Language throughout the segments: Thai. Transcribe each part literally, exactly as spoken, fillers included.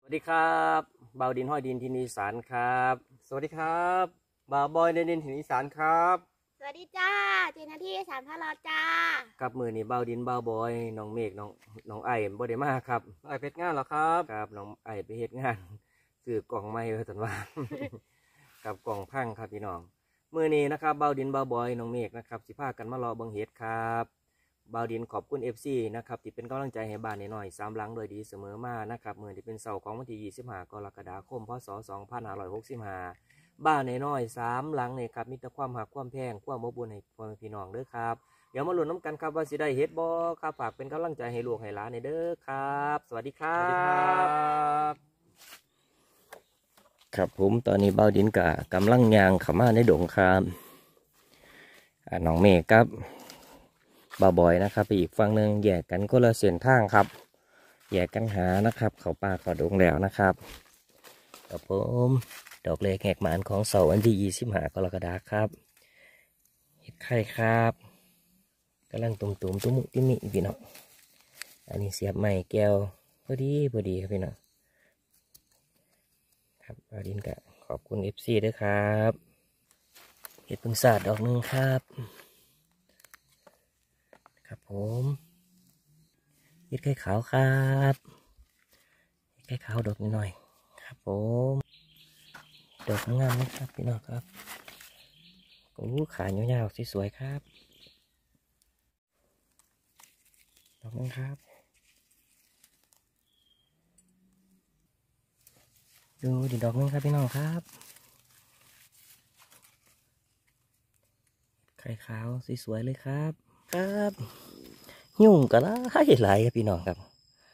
สวัสดีครับบ่าวดินห้อยดินทินอีสานครับสวัสดีครับบ่าวบอยในดินทินอีสานครับสวัสดีจ้าเจนนาที่สามพะลอจ้ากับมือนี่บ่าวดินบ่าวบอยน้องเมฆน้องน้องไอ้บ่ได้มาครับไอ้เพชรงานเหรอครับครับน้องไอ้ไปเฮ็ดงานซื้อกล่องไม้ไว้ตันว่า กับกล่องพังครับพี่น้องมือนี้นะครับบ่าวดินบ่าวบอยน้องเมฆนะครับสิพากันมารอเบิ่งเฮ็ดครับบ่าวดินขอบคุณ เอฟ ซี นะครับที่เป็นกำลังใจให้บ้านน้อยๆสามหลังโดยดีเสมอมานะครับมือที่เป็นเสาร์ของวันที่ยี่สิบห้ากรกฎาคมพศสองพันห้าร้อยหกสิบห้าบ้านน้อยๆสามหลังเนี่ยครับมีแต่ความหักความแพงความอบอุ่นให้พ่อแม่พี่น้องเด้อครับเดี๋ยวมาลุ้นน้ำกันครับว่าสิได้เฮ็ดบ่ครับฝากเป็นกำลังใจให้ลูกให้หลานในเด้อครับสวัสดีครับครับผมตอนนี้เบาดินกะกำลังยางเข้ามาในดงครับน้องเมฆครับบ่าวบอยนะครับไปอีกฝั่งหนึ่งแยกกันคนละเส้นทางครับแยกกันหานะครับเขาป่าเขาดงแล้วนะครับครับผมดอกเล็กแหกหมานของเสาร์วันที่ยี่สิบห้ากรกฎาคมครับเห็ดไข่ครับกำลังตุ่มตุ่มตุ้มติ้มิพี่น้องอันนี้เสียบไม้แก้วพอดีพอดีครับพี่น้องครับบ่าวดินกะขอบคุณเอฟซีด้วยครับเห็ดพึ่งสาดดอกนึงครับครับผมเห็ดไข่ขาวครับเห็ดไข่ขาวดอกนิดหน่อยครับผมดอกงามนะครับพี่น้องครับโอ้ขายาวๆสวยๆครับดอกนึงครับดูดิดอกนึงครับพี่น้องครับไข่ขาวสวยๆเลยครับครับยุ่งก็ได้หลายครับพี่น้องครับ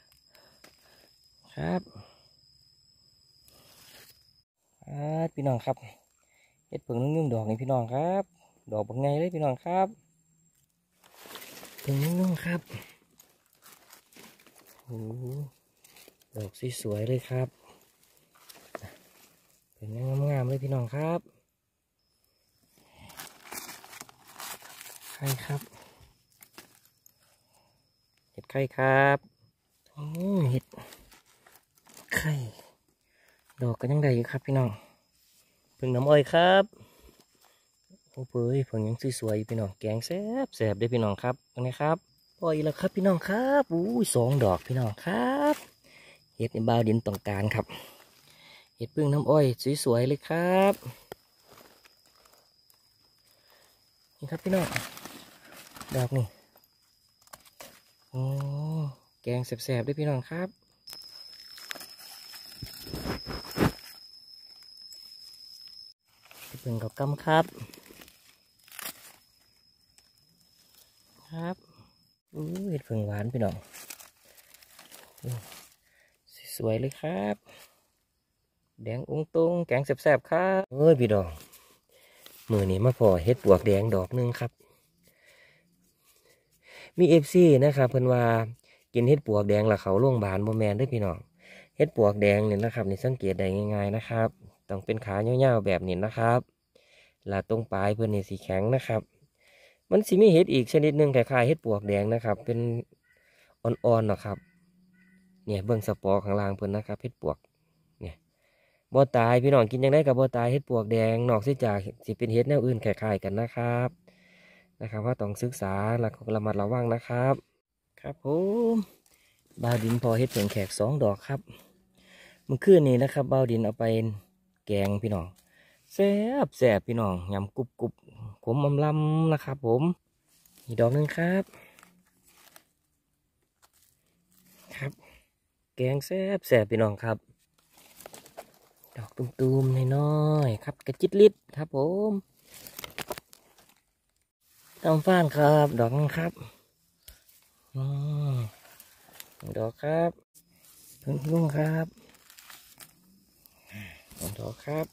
ครับครับพี่น้องครับเห็ดเผิงนุ่งๆดอกนี่พี่น้องครับดอกบางไงเลยพี่น้องครับเผิงนุ่งๆครับโอ้ดอกสวยๆเลยครับเป็นงามๆเลยพี่น้องครับไข่ครับเห็ดไข่ครับโอ้เห็ดไข่ดอกก็ยังได้อยู่ครับพี่น้องเพิ่งน้ำอ้อยครับโอ้เผยเพิ่งยังสวยๆพี่น้องแกงแซ่บแซ่บได้พี่น้องครับตรงนี้ครับปล่อยแล้วครับพี่น้องครับอู้สองดอกพี่น้องครับเห็ดในบ่าวดินต้องการครับเห็ดพึ่งน้ำอ้อยสวยๆเลยครับนี่ครับพี่น้องดอกนี่โอ้แกงแซ่บๆด้วยพี่น้องครับเพิ่งกับกำครับครับอู้เห็ดเพิ่งหวานพี่น้องสวยเลยครับแดงอุ้งตุงแกงแซ่บๆครับเอ้ยพี่น้องมือนี้มาพอเห็ดปวกแดงดอกนึงครับมีเอฟซีนะครับเพิ่นว่ากินเห็ดปวกแดงแล้วเขาโรงพยาบาลโมแมนด้วยพี่น้องเห็ดปวกแดงเนี่ยนะครับนี่สังเกตได้ง่ายๆนะครับต้องเป็นขาเหี่ยวๆแบบนี้นะครับลาตรงปลายเพื่อนนี่สีแข็งนะครับมันสิมีเห็ดอีกชนิดหนึ่งคล้ายๆเห็ดปวกแดงนะครับเป็นอ่อนๆนะครับเนี่ยเบื้องสปอร์ข้างล่างเพื่อนนะครับเห็ดปวกเนี่ยบ่ตายพี่น้องกินยังได้กับบ่ตายเห็ดปวกแดงนอกจากสิเป็นเห็ดแนวอื่นคล้ายๆกันนะครับนะครับว่าต้องศึกษาและระมัดระวังนะครับครับผมบ่าวดินพอเห็ดเพียงแขกสองดอกครับเมื่อคืนนี้นะครับบ่าวดินเอาไปแกงพี่น้องแซ่บแซ่บพี่น้องยำกรุบกรุบขมอมลำนะครับผมอีกดอกหนึ่งครับครับแกงแซ่บแซ่บพี่น้องครับดอกตุ้มๆน้อยๆครับกระจิตลิดครับผมตำฟ้านครับดอกนึงครับอืมดอกครับเพิ่งลุ่งครับดอกครับ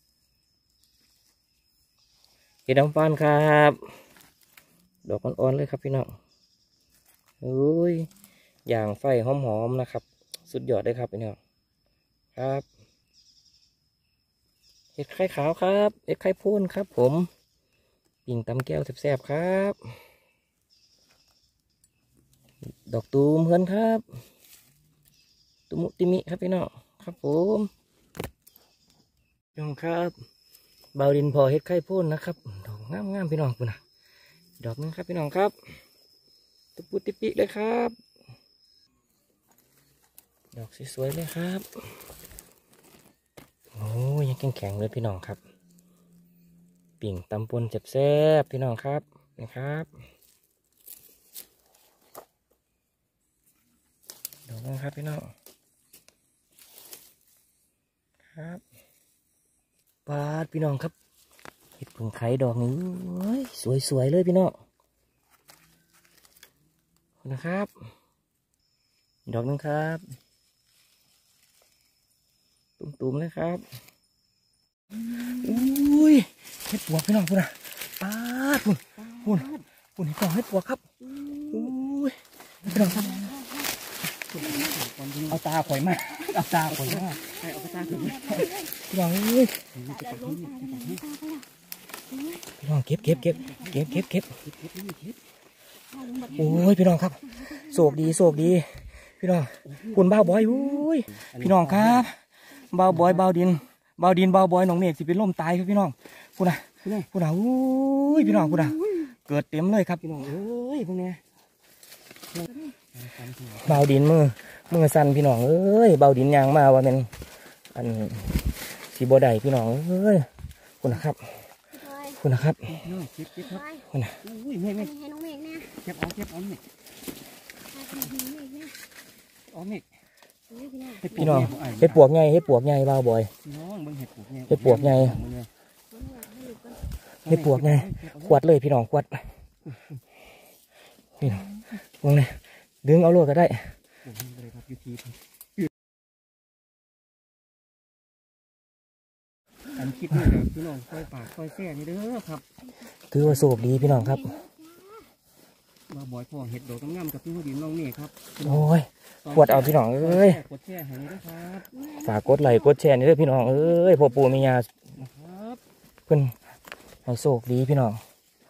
เห็ดดำฟ้านครับดอกอ่อนๆเลยครับพี่น้องอุ้ยอย่างไฟหอมๆนะครับสุดยอดเลยครับพี่น้องครับเห็ดไข่ขาวครับเห็ดไข่พ่นครับผมปิ่งตำแก้วแซ่บๆครับดอกตูมเพื่อนครับตุมุติมิครับพี่น้องครับผมพี่น้องครับเบาดินพอเฮ็ดไข่พ่นนะครับดอกงามงามพี่น้องคุณนะดอกนึงครับพี่น้องครับตุปุติปิเลยครับดอกสวยๆเลยครับโอ้ยยังแข็งๆเลยพี่น้องครับปิ่งตำปนเจ็บแซ่บพี่น้องครับนะครับดอกนึงครับพี่น้องครับปาดพี่น้องครับเห็ดผึ่งไข่ดอกนี้สวยๆเลยพี่น้องนะครับดอกนึงครับตุ่มๆเลยครับอุ้ยเห็ดปวกพี่น้องพูดนะปาดพูดพูดพูดเห็ดปวกเห็ดปวกครับอุ้ยพี่น้องครับเอาตาข่อยมาเอาตาข่อยมาเอาตาข่อยมาพี่น้องอุ้ยพี่น้องเก็บเก็บเก็บเก็บเก็บเก็บโอ้ยพี่น้องครับโศกดีโศกดีพี่น้องคุณบ้าบอยอุ้ยพี่น้องครับบ้าบอยบ้าดินบ้าดินบ้าบอยน้องเมฆสิเป็นลมตายครับพี่น้องพูดนะพูดนะอุ้ยพี่น้องพูดนะเกิดเต็มเลยครับพี่น้องเอ้ยพวกนี้บ้าดินมือมือสั่นพี่น้องเอ้ยบ้าดินยางมาว่าเป็นอันสีบัวใดพี่น้องเอ้ยพูดนะครับพูดนะครับเก็บเก็บครับพูดนะอุ้ยเมฆเมฆให้น้องเมฆเนี่ยเก็บเอาเก็บเอาเมฆเอาเมฆพี่น้องเห็ดปวกไงเห็ดปวกไงบ้าบอยเห็ดปวกไงเห็ดปวกไงขวดเลยพี่น้องขวดพี่น้องวงเลยดึงเอาโลดก็ได้อันคิดนี่เดี๋ยวพี่น้องคอยปากคอยแซ่นี่เด้อครับถือว่าโศกดีพี่น้องครับบ้าบอยพ่อเห็ดดอกงามกับพี่หัวดินน้องนี่ครับโอ้ยขวดเอาพี่น้องเอ้ยกดแช่ให้ด้วยครับฝากกดไลค์กดแชร์นี่ด้วยพี่น้องเอ้ยพ่อปู่มียาเพิ่นให้โชคดีพี่น้อง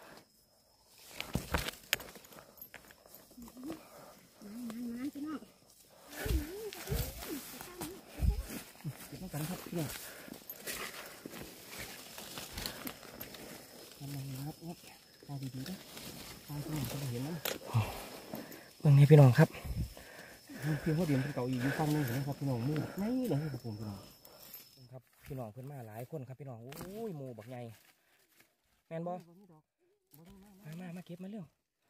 เบิ่งนี่พี่น้องครับพี่เขาเดียนเก่าอีกอยู่ฟังนึงนะครับพี่น้องมือไม่เลยครับผมพี่น้องครับพี่น้องเพิ่นมาหลายคนครับพี่น้องโอ้ยหมู่บักใหญ่แมนบอมามามาเก็บมาเร็ว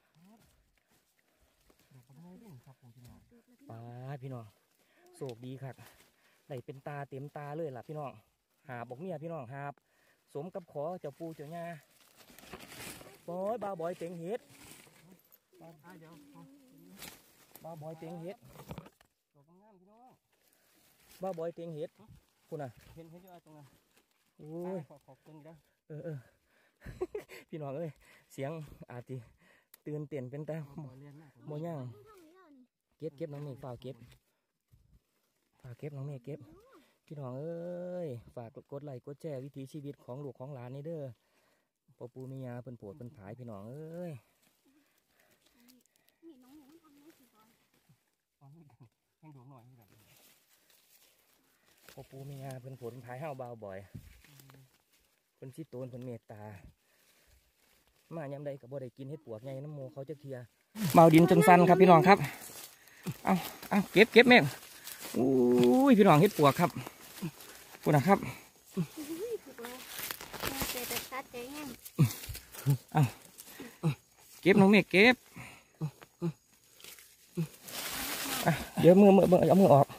ป้าพี่น้องโศกดีครับได้เป็นตาเต็มตาเลยล่ะพี่น้องหาบอกเมียพี่น้องหาบสมกับขอเจ้าปูเจ้าย่าบอยบ้าบอยเต็งเฮ็ดบ้าบอยเต็งเฮ็ดบ้าบอยเต็งเฮ็ดคุณน่ะเห็นเห็นอยู่ตรงนั้นโอ้ยขอขอบคุณนะเออเออพี่น้องเอ้ยเสียงอาจจะตื่นเต้นเป็นแต่โมย่างเก็บเก็บน้องเมฆฝากเก็บฝากเก็บน้องเมฆเก็บพี่น้องเอ้ยฝากกดไลค์กดแชร์วิถีชีวิตของลูกของหลานนี่เด้อพ่อปู่มียาเพิ่นโปรดเพิ่นผายพี่น้องเอ้ยพ่อปู่มียาเพิ่นโปรดเพิ่นผายห้าวเบาบ่อยเพิ่นสิโตนเพิ่นเมตตามายามใดกับบ่ได้กินเห็ดปวกไงน้ำโมเขาจะเทียเบาดินจนสั้นครับพี่น้องครับเอาเอาเก็บเก็บแม่งอุ้ยพี่น้องเห็ดปวกครับพูดนะครับเอาเก็บน้องเมฆเก็บเดี๋ยวมือมือเอามือออก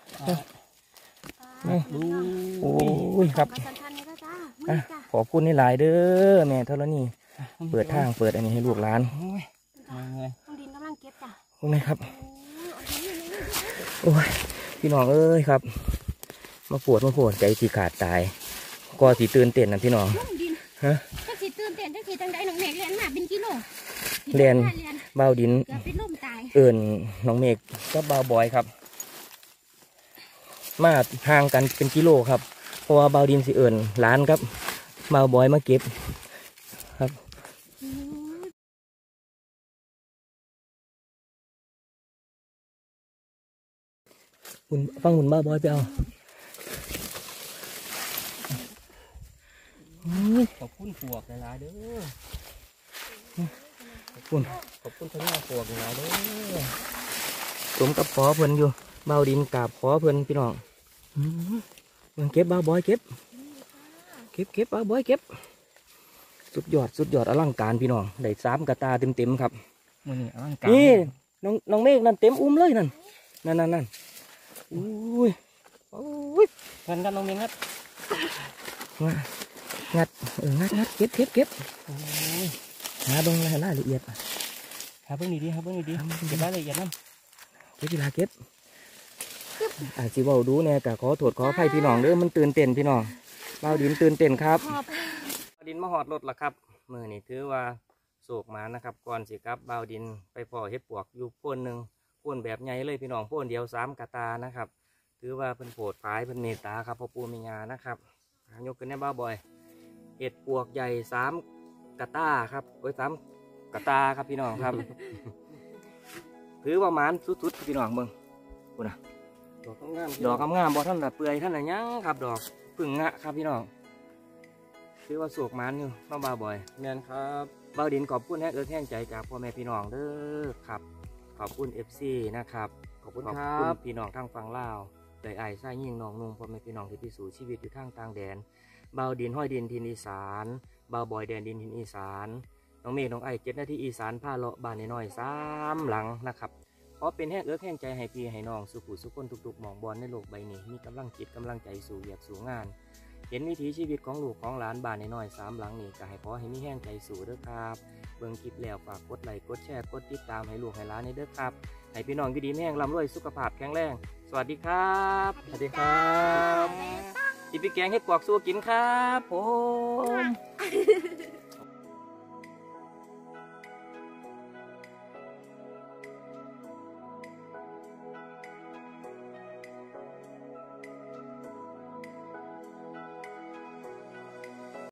ดูโอ้ยครับขอบคุณในหลายเด้อแม่เท่านี้เปิดทางเปิดอันนี้ให้ลูกหลานต้องดินกำลังเก็บจ้ะตรงนี้ครับโอ้ยพี่น้องเอ้ยครับมาปวดมาปวดใจสีขาดตายก็สีตื่นเต้นนะพี่น้องฮะจังสีตื่นเต้นจังสีจังได้น้องเมฆเรียนมาเป็นกิโลเรียนเบาดินเอิ่นน้องเมฆก็เบาบอยครับมาห่างกันเป็นกิโลครับเพราะว่าเบาดินสิเอิ่นล้านครับเบาบอยมาเก็บครับหุ่นฟังหุ่นบ้าบอยไปเอาขอบคุณปวกหลายๆเด้อขอบคุณขอบคุณพญาปวกหลายๆเด้อสมกับขอเพิ่นอยู่เบาดินกราบขอเพิ่นพี่น้องมันเก็บบ้าบอยเก็บเก็บเก็บบ้าบอยเก็บสุดยอดสุดยอดอลังการพี่น้องได้สามกระตาเต็มเต็มครับนี่อลังการนี่น้องน้องเมฆนั่นเต็มอุ้มเลยนั่นนั่นนั่นนั่นอุ้ยอุ้ยงัดกันน้องเมฆงัดงัดงัดเอองัดงัดเก็บเก็บเก็บหาตรงรายละเอียดหาเพิ่งดีดีหาเพิ่งดีดีเก็บรายละเอียดนั่นเก็บเวลาเก็บอาจจะว่าดูเนี่ยแต่ขอโทษขออภัยพี่น้องเด้อมันตื่นเต้นพี่น้องเบาดินตื่นเต้นครับเบาดินมาหอดรถละครับมือนี่ถือว่าโศกมานะครับก่อนสิครับเบาดินไปพอเห็ดปวกอยู่พ่นหนึ่งพ่นแบบใหญ่เลยพี่น้องพ่นเดียวสามกระตานะครับถือว่าเป็นโปรดพายเป็นเมตตาครับพ่อปู่มีงานะครับยกขึ้นได้บ้าบ่อยเห็ดปวกใหญ่สามกระตาครับโอ้ยสามกระตาครับพี่น้องครับ ถือว่ามันสุดๆพี่น้องเบิ่งคุณนะดอกงามดอกงามๆบ่ท่านน่ะเปื่อยท่านน่ะยังครับดอกพึ่งงะครับพี่น้องถือว่าโศกมันอยู่น้องบ้าบ่อยแม่นครับเบาดินขอบคุณแห้งเอิ้นแห้งใจจากพ่อแม่พี่น้องเด้อครับขอบคุณเอฟซีนะครับขอบคุณครับพี่น้องทางฝั่งลาวได้ไอ้ไส้ยิ่งน้องนุ่งพ่อแม่พี่น้องที่พิสูจน์ชีวิตอยู่ทางต่างแดนเบาดินห้อยดินทินอีสานเบาบ่อยแดนดินทินอีสานน้องเมฆน้องไอ้เจ็ดหน้าที่อีสานผ้าเลาะบ้านน้อยๆสามหลังนะครับเพราะเป็นแห้งเอิ้นแห้งใจให้พี่ให้น้องสุขุสุขคนทุกๆหมองบอลในโลกใบนี้มีกำลังจิตกำลังใจสู่เหยียบสู่งานเห็นวิถีชีวิตของลูกของหลานบ้านน้อยๆสามหลังนี่ก็ให้ขอให้มีแห้งใจสู่เด้อครับเบิ่งคลิปแล้วฝากกดไลค์กดแชร์กดติดตามให้ลูกให้หลานในเด้อครับให้พี่น้องอยู่ดีแห้งร่ำรวยสุขภาพแข็งแรงสวัสดีครับสวัสดีครับอีพี่แกงเฮ็ดปวกสู้กินครับผม